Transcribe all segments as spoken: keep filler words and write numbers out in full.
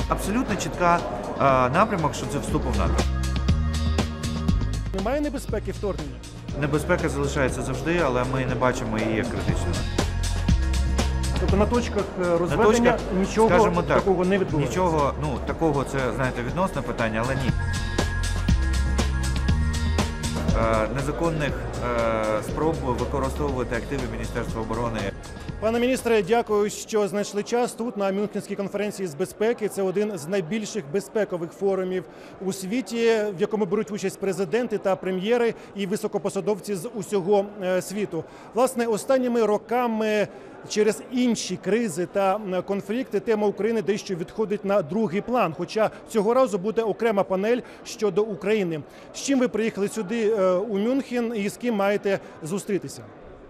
абсолютно чітка е, напрямок, що це вступ в НАТО. Немає небезпеки вторгнення? Небезпека залишається завжди, але ми не бачимо її як критичною. Тобто на точках розведення На точках, нічого скажімо так, такого не відбувається? Нічого, ну, такого, це, знаєте, відносне питання, але ні. Е, незаконних е, спроб використовувати активи Міністерства оборони. Пане міністре, дякую, що знайшли час тут, на Мюнхенській конференції з безпеки. Це один з найбільших безпекових форумів у світі, в якому беруть участь президенти та прем'єри і високопосадовці з усього світу. Власне, останніми роками через інші кризи та конфлікти тема України дещо відходить на другий план. Хоча цього разу буде окрема панель щодо України. З чим ви приїхали сюди у Мюнхен і з ким маєте зустрітися?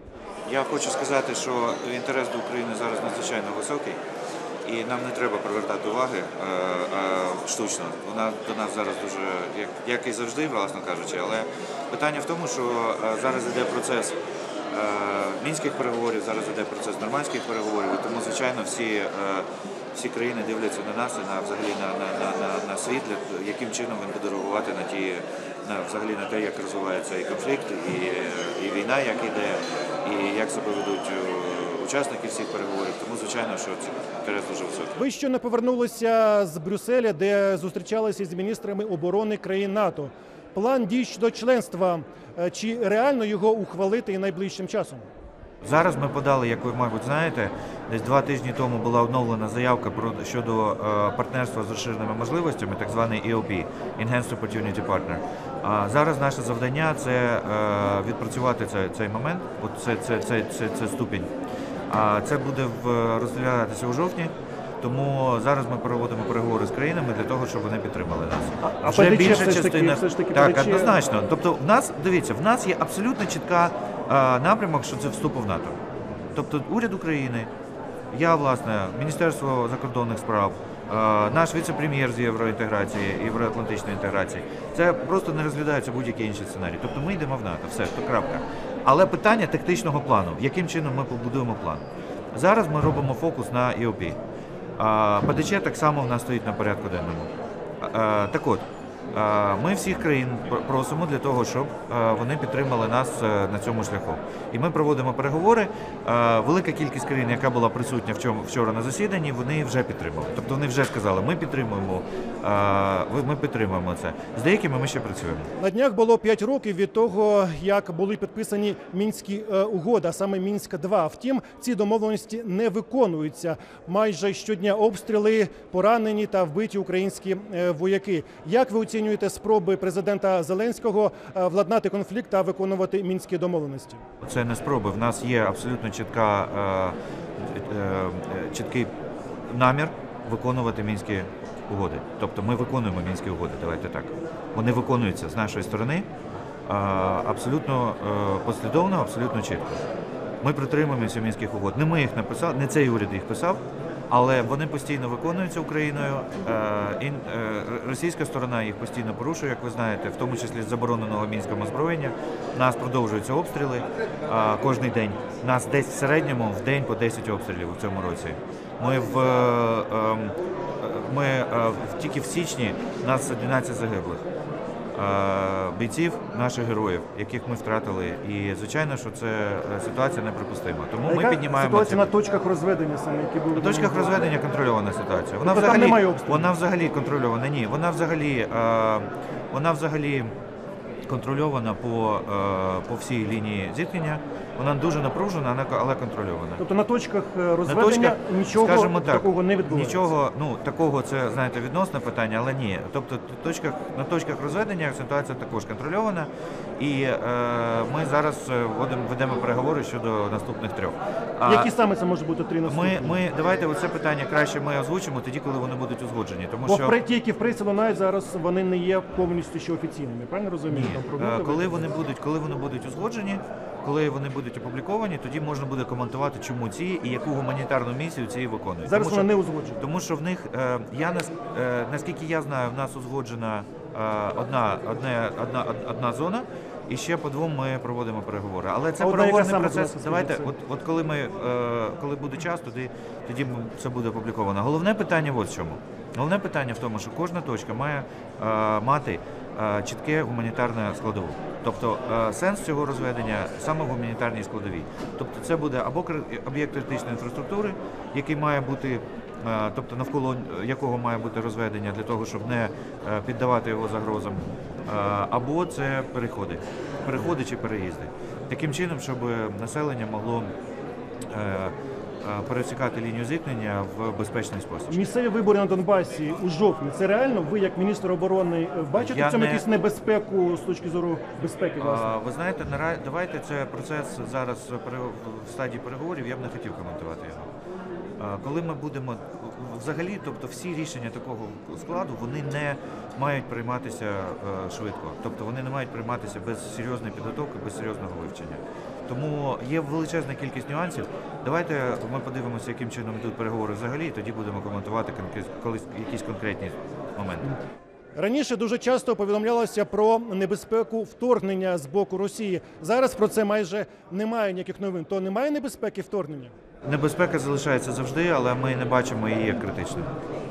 Я хочу сказати, що інтерес до України зараз надзвичайно високий, і нам не треба привертати уваги е, е, штучно. Вона до нас зараз дуже, як, як і завжди, власно кажучи, але питання в тому, що е, зараз йде процес е, мінських переговорів, зараз йде процес нормандських переговорів, і тому, звичайно, всі, е, всі країни дивляться на нас і на, взагалі на, на, на, на, на світ, яким чином він буде реагувати на ті, на, взагалі на те, як розвивається і конфлікт, і, і війна, як іде, і як себе ведуть учасники всіх переговорів. Тому, звичайно, що це інтерес дуже високий. Ви щойно повернулися з Брюсселя, де зустрічалися з міністрами оборони країн НАТО. План дій щодо членства. Чи реально його ухвалити і найближчим часом? Зараз ми подали, як ви, мабуть, знаєте, десь два тижні тому була оновлена заявка про, щодо е, партнерства з розширеними можливостями, так званий і о пі – Enhanced Opportunity Partner. А зараз наше завдання – це е, відпрацювати цей, цей момент, от це, це, це, це, це ступінь. А це буде в, розглядатися у жовтні. Тому зараз ми проводимо переговори з країнами для того, щоб вони підтримали нас. А вже ПДЧ більша все ж таки, частина все ж таки так, ПДЧ... однозначно. Тобто, в нас дивіться, в нас є абсолютно чітка е, напрямок, що це вступ в НАТО. Тобто, уряд України, я, власне, Міністерство закордонних справ, е, наш віце-прем'єр з євроінтеграції, євроатлантичної інтеграції. Це просто не розглядається будь-який інший сценарій. Тобто, ми йдемо в НАТО, все, то крапка. Але питання тактичного плану, яким чином ми побудуємо план. Зараз ми робимо фокус на і о пі. ПДЧ так само в нас стоїть на порядку денному. Так от, ми всіх країн просимо для того, щоб вони підтримали нас на цьому шляху. І ми проводимо переговори. Велика кількість країн, яка була присутня вчора на засіданні, вони вже підтримали. Тобто вони вже сказали, ми підтримуємо, ми підтримуємо це. З деякими ми ще працюємо. На днях було п'ять років від того, як були підписані Мінські угоди, а саме Мінськ два. Втім, ці домовленості не виконуються. Майже щодня обстріли, поранені та вбиті українські вояки. Як ви оцінюєте спроби президента Зеленського владнати конфлікт та виконувати мінські домовленості? Це не спроби. В нас є абсолютно чітка, чіткий намір виконувати мінські угоди. Тобто ми виконуємо мінські угоди, давайте так. Вони виконуються з нашої сторони абсолютно послідовно, абсолютно чітко. Ми притримуємося мінських угод. Не ми їх написали, не цей уряд їх писав, але вони постійно виконуються Україною. Російська сторона їх постійно порушує, як ви знаєте, в тому числі з забороненого мінського озброєння. У нас продовжуються обстріли кожен день. У нас десь в середньому в день по десять обстрілів у цьому році. Ми в ми тільки в січні у нас одинадцять загиблих бійців, наших героїв, яких ми втратили. І, звичайно, що це ситуація неприпустима. Тому ми піднімаємо... Ситуація на точках розведення саме, які були... На точках розведення контрольована ситуація. Вона тобто взагалі, там немає обстрілів? Вона взагалі контрольована. Ні, вона взагалі, вона взагалі контрольована по, по всій лінії зіткнення. Вона дуже напружена, але контрольована. Тобто на точках розведення на точках, нічого скажімо так, такого не відбувається? Нічого, ну, такого, це, знаєте, відносне питання, але ні. Тобто точках, на точках розведення ситуація також контрольована. І е, ми зараз ведемо, ведемо переговори щодо наступних трьох. А, Які саме це може бути три наступні? Ми, ми, давайте оце питання краще ми озвучимо тоді, коли вони будуть узгоджені. Тому Бо що... ті, які в пресі лунають зараз, вони не є повністю ще офіційними, правильно розумію? Ні. Там, коли вони будуть, коли вони будуть узгоджені, коли вони будуть опубліковані, тоді можна буде коментувати, чому ці і яку гуманітарну місію ці виконують. Зараз тому, вона що, не узгоджена. Тому що в них, е, я е, наскільки я знаю, в нас узгоджена е, одна, одне, одна, одна зона, і ще по двом ми проводимо переговори. Але це переговорний процес. Давайте, от, от коли ми, е, коли буде час, тоді, тоді це буде опубліковано. Головне питання ось в чому. Головне питання в тому, що кожна точка має е, мати е, чітке гуманітарне складову. Тобто е, сенс цього розведення саме в гуманітарній складовій. Тобто це буде або кри- об'єкт критичної інфраструктури, який має бути, е, тобто навколо якого має бути розведення для того, щоб не е, піддавати його загрозам, е, або це переходи, переходи чи переїзди. Таким чином, щоб населення могло е, пересікати лінію зіткнення в безпечний спосіб. Місцеві вибори на Донбасі у жовтні. Це реально? Ви, як міністр оборони, бачите Я в цьому не- якусь небезпеку з точки зору безпеки? Власне? А, ви знаєте, нара- давайте це процес зараз пере- в стадії переговорів, я б не хотів коментувати його. А, коли ми будемо взагалі, тобто всі рішення такого складу, вони не мають прийматися е, швидко. Тобто вони не мають прийматися без серйозної підготовки, без серйозного вивчення. Тому є величезна кількість нюансів. Давайте ми подивимося, яким чином йдуть переговори взагалі, і тоді будемо коментувати конкрет- колись якісь конкретні моменти. Раніше дуже часто повідомлялося про небезпеку вторгнення з боку Росії. Зараз про це майже немає ніяких новин. То немає небезпеки вторгнення? Небезпека залишається завжди, але ми не бачимо її як критичною.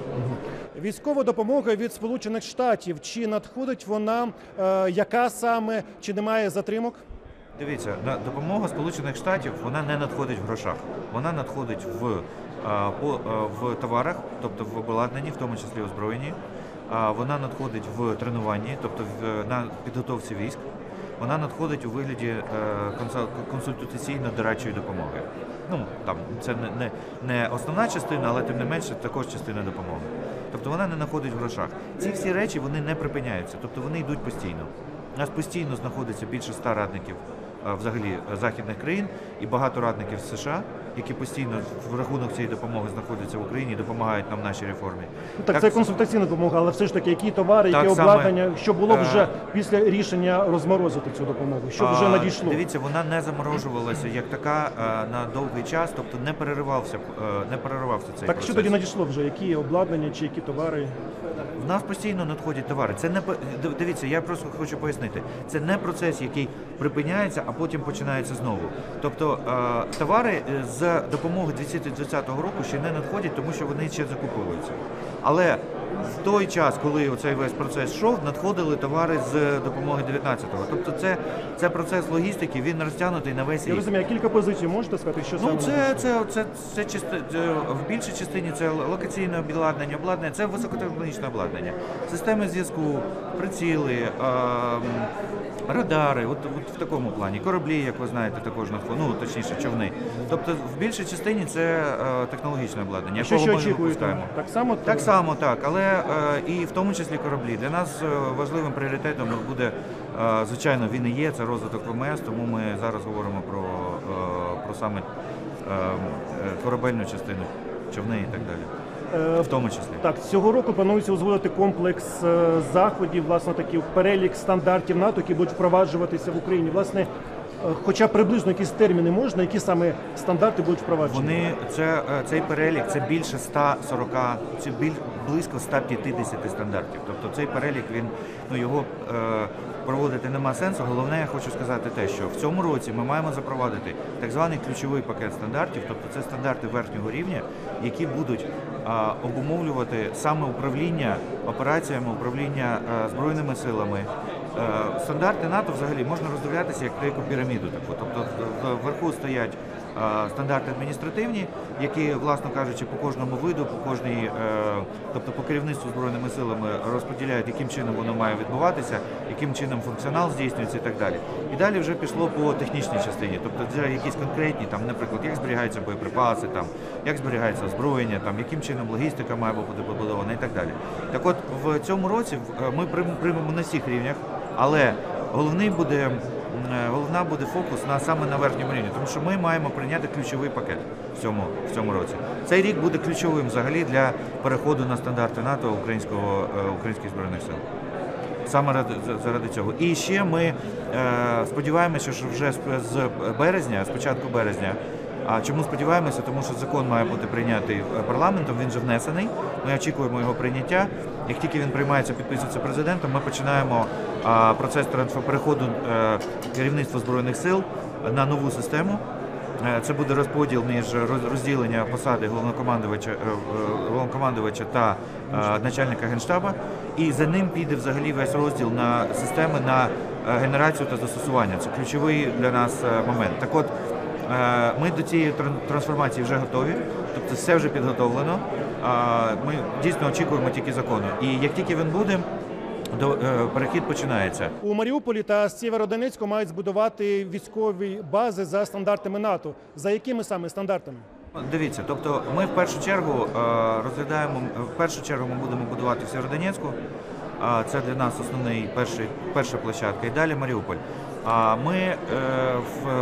Військова допомога від Сполучених Штатів. Чи надходить вона, е, яка саме, чи немає затримок? Дивіться, на- допомога Сполучених Штатів вона не надходить в грошах, вона надходить в, а, по, а, в товарах, тобто в обладнанні, в тому числі озброєнні. А, Вона надходить в тренуванні, тобто в на підготовці військ. Вона надходить у вигляді е, консул- консультаційно-дорадчої допомоги. Ну там це не, не, не основна частина, але тим не менше також частина допомоги. Тобто вона не надходить в грошах. Ці всі речі вони не припиняються, тобто вони йдуть постійно. У нас постійно знаходиться більше ста радників е, взагалі е, західних країн і багато радників з США, які постійно в рахунок цієї допомоги знаходяться в Україні і допомагають нам в нашій реформі. Ну, так, це консультаційна допомога, але все ж таки, які товари, Так яке саме, обладнання, що було е, вже після рішення розморозити цю допомогу, що вже А, надійшло? Дивіться, вона не заморожувалася як така е, на довгий час, тобто не переривався, е, не переривався цей Так процес. що тоді надійшло вже? Які обладнання чи які товари? В нас постійно надходять товари. Це не по- д- дивіться, я просто хочу пояснити. Це не процес, який припиняється, а потім починається знову. Тобто е, товари е, з допомоги дві тисячі двадцятого року ще не надходять, тому що вони ще закуповуються. Але в той час, коли цей весь процес йшов, надходили товари з допомоги дев'ятнадцятого. Тобто це, це процес логістики, він розтягнутий на весь Я рік. розумію, а кілька позицій можете сказати, що саме? Ну, це, це, це, це, части- це в більшій частині це локаційне обладнання, обладнання, це високотехнологічне обладнання, системи зв'язку, приціли, ем, радари, от, от в такому плані, кораблі, як ви знаєте, також надходять, ну точніше, човни. Тобто в більшій частині це е, технологічне обладнання, А що якого ще ми не очікуєте? випускаємо. Так само? Так само, так, але е, і в тому числі кораблі. Для нас е, важливим пріоритетом буде, е, звичайно, він і є, це розвиток ВМС, тому ми зараз говоримо про, е, про саме е, е, корабельну частину, човни і так далі. Е, В тому числі. Так, цього року планується узгодити комплекс е, заходів, власне, такий перелік стандартів НАТО, які будуть впроваджуватися в Україні. Власне, е, хоча приблизно якісь терміни можна, які саме стандарти будуть впроваджені? Вони це е, цей перелік це більше ста сорока, це біль, близько ста п'ятдесят стандартів. Тобто цей перелік він ну його е, проводити нема сенсу. Головне, я хочу сказати те, що в цьому році ми маємо запровадити так званий ключовий пакет стандартів, тобто це стандарти верхнього рівня, які будуть е, обумовлювати саме управління операціями, управління е, збройними силами. Е, Стандарти НАТО взагалі можна роздивлятися як деяку піраміду. Таку. Тобто в- вверху стоять е, стандарти адміністративні, які, власно кажучи, по кожному виду, по кожній, е, тобто по керівництву збройними силами розподіляють, яким чином воно має відбуватися, яким чином функціонал здійснюється і так далі. І далі вже пішло по технічній частині, тобто це якісь конкретні, там, наприклад, як зберігаються боєприпаси, там, як зберігається озброєння, там, яким чином логістика має бути побудована і так далі. Так от в цьому році в- е, ми прийм- приймемо на всіх рівнях, але головний буде, м, е, головна буде фокус на саме на верхньому рівні, тому що ми маємо прийняти ключовий пакет в цьому, в цьому році. Цей рік буде ключовим взагалі для переходу на стандарти НАТО українського, е, українських збройних сил. Саме ради, за- заради цього. І ще ми е, сподіваємося, що вже з, з березня, з початку березня, а чому сподіваємося? Тому що закон має бути прийнятий е, парламентом, він вже внесений. Ми очікуємо його прийняття. Як тільки він приймається, підписується президентом, ми починаємо а, процес трансфер- переходу е, керівництва Збройних сил на нову систему. Е, Це буде розподіл між роз- розділення посади головнокомандувача, е, е, головнокомандувача та е, начальника Генштаба, і за ним піде взагалі весь розділ на системи на е, генерацію та застосування. Це ключовий для нас е, момент. Так от, е, ми до цієї тран- трансформації вже готові, тобто все вже підготовлено. А, Ми дійсно очікуємо тільки закону. І як тільки він буде, до, е, перехід починається. У Маріуполі та Сєвєродонецьку мають збудувати військові бази за стандартами НАТО. За якими саме стандартами? Дивіться, тобто ми в першу чергу е, розглядаємо, в першу чергу ми будемо будувати в Сєвєродонецьку, а це для нас основний перший, перша площадка, і далі Маріуполь. А ми е, в,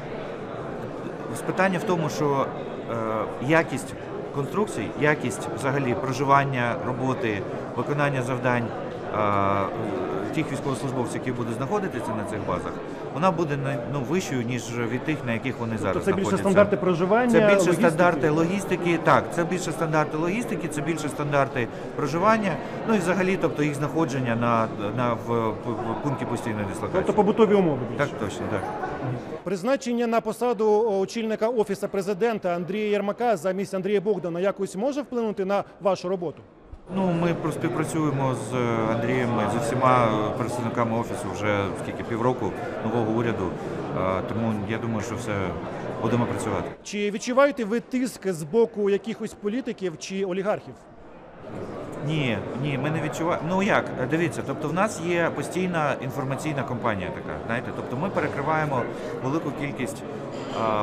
в питання в тому, що е, якість конструкцій, якість взагалі проживання, роботи, виконання завдань е, тих військовослужбовців, які будуть знаходитися на цих базах, вона буде на- ну, вищою, ніж від тих, на яких вони зараз Тобто це більше знаходяться. стандарти проживання, Це більше логістики? стандарти логістики, так, це більше стандарти логістики, це більше стандарти проживання, ну і взагалі, тобто їх знаходження на, на в, в, в пункті постійної дислокації. Тобто побутові умови більше. Так, точно, так. Призначення на посаду очільника Офісу президента Андрія Єрмака замість Андрія Богдана якось може вплинути на вашу роботу? Ну, ми про- співпрацюємо з Андрієм, з усіма представниками офісу вже скільки півроку нового уряду, е, тому я думаю, що все будемо працювати. Чи відчуваєте ви тиск з боку якихось політиків чи олігархів? Ні, ні, ми не відчуваємо. Ну як, дивіться, тобто в нас є постійна інформаційна кампанія така, знаєте, тобто ми перекриваємо велику кількість, ем,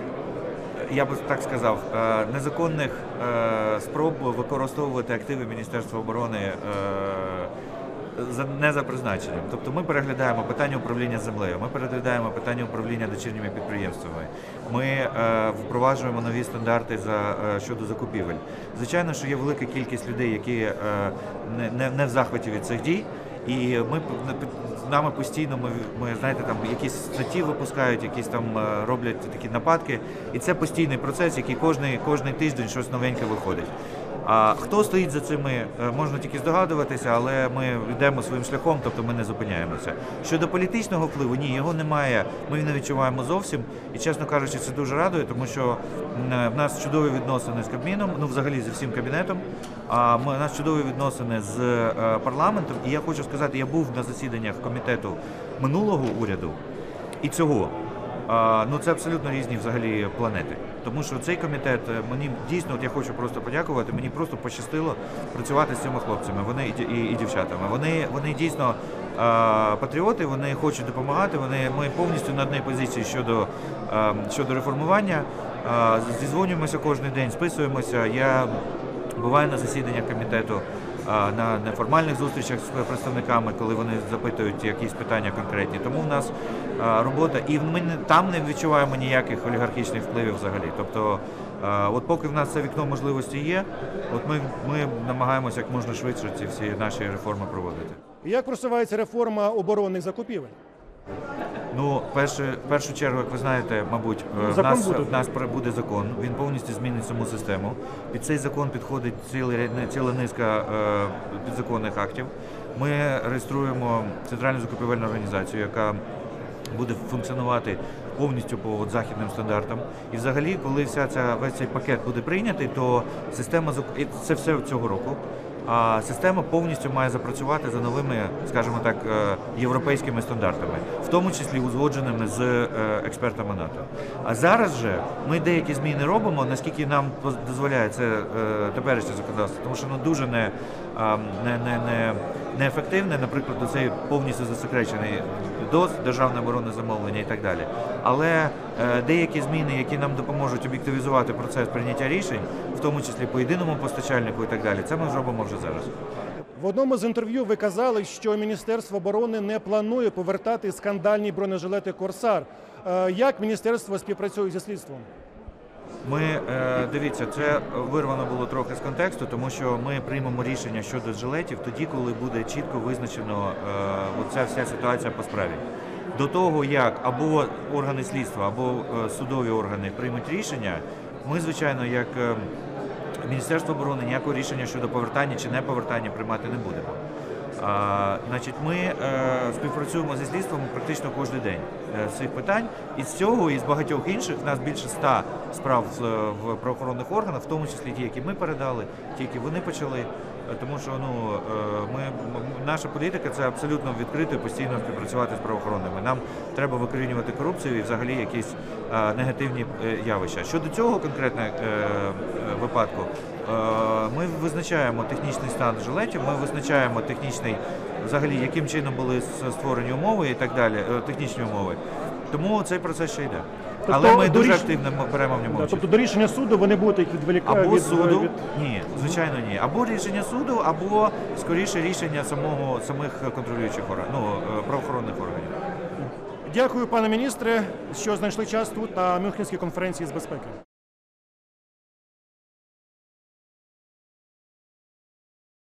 я би так сказав, е, незаконних е, спроб використовувати активи Міністерства оборони е, за, не за призначенням. Тобто ми переглядаємо питання управління землею, ми переглядаємо питання управління дочірніми підприємствами, ми е, впроваджуємо нові стандарти за, е, щодо закупівель. Звичайно, що є велика кількість людей, які е, не, не, не в захваті від цих дій, і ми з нами постійно ми, ми знаєте, там якісь статті випускають, якісь там е, роблять такі нападки, і це постійний процес, який кожний, кожний тиждень щось новеньке виходить. А хто стоїть за цими, е, можна тільки здогадуватися, але ми йдемо своїм шляхом, тобто ми не зупиняємося. Щодо політичного впливу, ні, його немає, ми не відчуваємо зовсім. І, чесно кажучи, це дуже радує, тому що м, в нас чудові відносини з Кабміном, ну взагалі зі всім кабінетом, а ми, у нас чудові відносини з е, парламентом. І я хочу сказати, я був на засіданнях комітету минулого уряду і цього. А, ну це абсолютно різні взагалі планети. Тому що цей комітет, мені дійсно, от я хочу просто подякувати, мені просто пощастило працювати з цими хлопцями, вони і, ді- і, і дівчатами. Вони, вони дійсно а, патріоти, вони хочуть допомагати, вони, ми повністю на одній позиції щодо, а, щодо реформування. А, зізвонюємося кожен день, списуємося. Я буваю на засіданнях комітету, а, на неформальних зустрічах з представниками, коли вони запитують якісь питання конкретні. Тому в нас а, робота, і ми не, там не відчуваємо ніяких олігархічних впливів взагалі. Тобто, а, от поки в нас це вікно можливості є, от ми, ми намагаємося як можна швидше ці всі наші реформи проводити. Як просувається реформа оборонних закупівель? Ну, перше, в першу чергу, як ви знаєте, мабуть, Ну, в закон нас, буде. в нас буде закон, він повністю змінить саму систему. Під цей закон підходить цілий ряд- не- ціла низка е, підзаконних актів. Ми реєструємо центральну закупівельну організацію, яка буде функціонувати повністю по от, західним стандартам. І взагалі, коли вся ця, весь цей пакет буде прийнятий, то система зак- і це все цього року. А система повністю має запрацювати за новими, скажімо так, е, європейськими стандартами, в тому числі узгодженими з е, експертами НАТО. А зараз же ми деякі зміни робимо, наскільки нам поз- дозволяє це е, теперішнє законодавство, тому що воно дуже не, а, не, не, не, неефективне, наприклад, цей повністю засекречений ДОЗ, державне оборонне замовлення і так далі. Але е, деякі зміни, які нам допоможуть об'єктивізувати процес прийняття рішень, в тому числі по єдиному постачальнику і так далі, це ми зробимо вже зараз. В одному з інтерв'ю ви казали, що Міністерство оборони не планує повертати скандальні бронежилети «Корсар». Е, Як міністерство співпрацює зі слідством? Ми, е, дивіться, це вирвано було трохи з контексту, тому що ми приймемо рішення щодо жилетів тоді, коли буде чітко визначено е, оця вся ситуація по справі. До того, як або органи слідства, або е, судові органи приймуть рішення, ми, звичайно, як е, Міністерство оборони ніякого рішення щодо повертання чи не повертання приймати не будемо. А, значить, ми е, співпрацюємо зі слідством практично кожен день е, з цих питань. І з цього, і з багатьох інших, в нас більше ста справ в, в правоохоронних органах, в тому числі ті, які ми передали, ті, які вони почали. Е, Тому що ну, е, ми, м- наша політика – це абсолютно відкрито і постійно співпрацювати з правоохоронними. Нам треба викорінювати корупцію і взагалі якісь е, негативні е, явища. Щодо цього конкретного е, е, випадку, е, ми визначаємо технічний стан жилетів, ми визначаємо технічний, взагалі, яким чином були с- створені умови і так далі, е, технічні умови. Тому цей процес ще йде. Тобто Але ми до дуже ріш- активно м- беремо в ньому Да, участь. тобто до рішення суду ви не будете їх відволікати Або від, суду, від... ні, звичайно, ні. Або рішення суду, або скоріше рішення самого самих контролюючих органів, ну, е, правоохоронних органів. Дякую, пане міністре, що знайшли час тут на Мюнхенській конференції з безпеки.